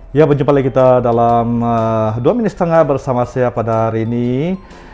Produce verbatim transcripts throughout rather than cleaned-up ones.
Ya, berjumpa lagi kita dalam uh, dua menit setengah bersama saya pada hari ini.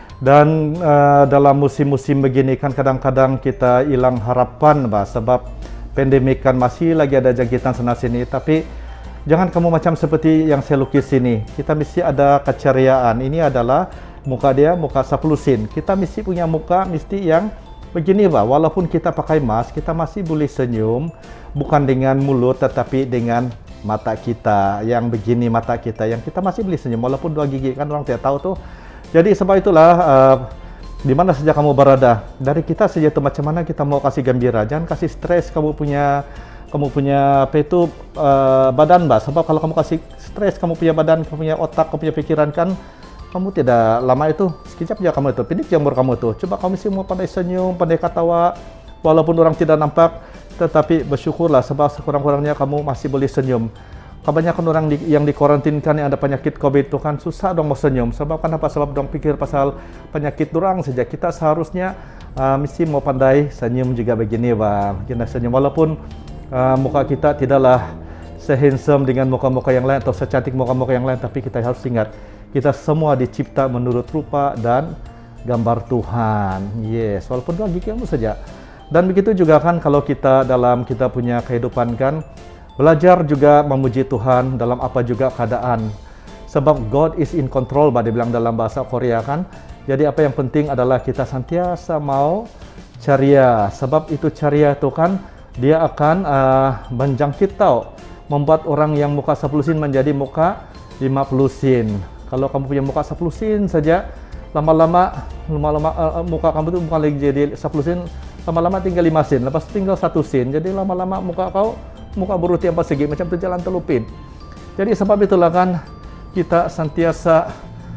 Dan uh, dalam musim-musim begini kan kadang-kadang kita hilang harapan, bah, sebab pandemik kan masih lagi ada jangkitan sana sini. Tapi jangan kamu macam seperti yang saya lukis ini. Kita mesti ada keceriaan. Ini adalah muka dia, muka Sapulusin. Kita mesti punya muka mesti yang begini, bah. Walaupun kita pakai mask, kita masih boleh senyum, bukan dengan mulut tetapi dengan mata kita yang begini, mata kita yang kita masih boleh senyum walaupun dua gigi kan orang tidak tahu tuh. Jadi sebab itulah uh, di mana saja kamu berada, dari kita saja itu macam mana kita mau kasih gembira, jangan kasih stres kamu punya kamu punya apa itu uh, badan, bah. Sebab kalau kamu kasih stres kamu punya badan, kamu punya otak, kamu punya pikiran kan kamu tidak lama itu sekejap aja kamu itu pindik jamur kamu itu. Coba kamu semua pandai senyum, pandai ketawa walaupun orang tidak nampak. Tetapi bersyukurlah sebab sekurang-kurangnya kamu masih boleh senyum. Kebanyakan orang di, yang dikarantinkan yang ada penyakit COVID itu kan susah dong mau senyum. Sebab kenapa? Sebab dong pikir pasal penyakit dorang saja. Kita seharusnya uh, mesti mau pandai senyum juga begini, bang. Kita senyum walaupun uh, muka kita tidaklah se-handsome dengan muka-muka yang lain atau secantik muka-muka yang lain, tapi kita harus ingat kita semua dicipta menurut rupa dan gambar Tuhan. Yes, walaupun dua gigi kamu saja. Dan begitu juga kan kalau kita dalam kita punya kehidupan kan belajar juga memuji Tuhan dalam apa juga keadaan. Sebab God is in control, bah, dibilang dalam bahasa Korea kan. Jadi apa yang penting adalah kita senantiasa mau ceria. Sebab itu ceria itu kan dia akan uh, menjangkit tau, membuat orang yang muka sepuluh sin menjadi muka lima puluh sin. Kalau kamu punya muka sepuluh sin saja, lama-lama lama-lama uh, muka kamu itu bukan lagi jadi sepuluh sin, lama-lama tinggal lima sin, lepas tinggal satu sin. Jadi lama-lama muka kau muka beruti empat segi macam tu jalan telupin. Jadi sebab itulah kan kita senantiasa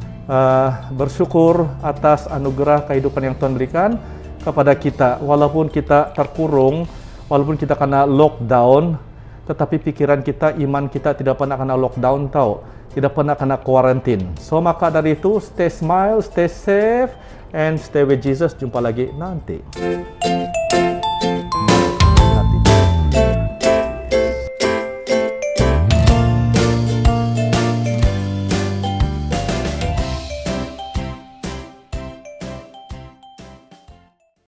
uh, bersyukur atas anugerah kehidupan yang Tuhan berikan kepada kita. Walaupun kita terkurung, walaupun kita kena lockdown, tetapi pikiran kita, iman kita tidak pernah kena lockdown tau, tidak pernah kena quarantine. So maka dari itu stay smile, stay safe, and stay with Jesus. Jumpa lagi nanti.